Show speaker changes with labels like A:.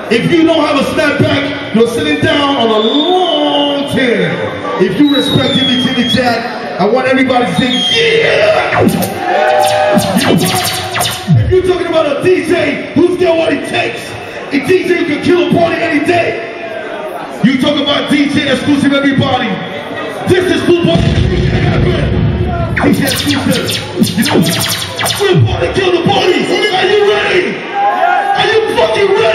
A: If you don't have a snapback, you're sitting down on a long tail. If you respect me to the chat, I want everybody to say, yeah! If you're talking about a DJ who's got what it takes, a DJ who can kill a party any day. You talk about DJ Xclusive, everybody. This is cool party. DJ Xclusive. You know, we're about to kill the party. Are you ready? Are you fucking ready?